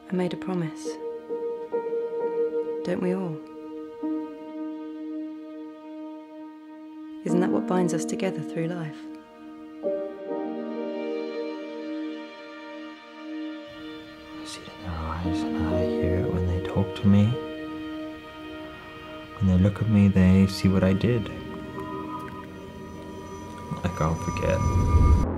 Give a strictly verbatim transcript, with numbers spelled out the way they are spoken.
I made a promise. Don't we all? Isn't that what binds us together through life? I see it in their eyes and I hear it when they talk to me. When they look at me, they see what I did. Like I'll forget.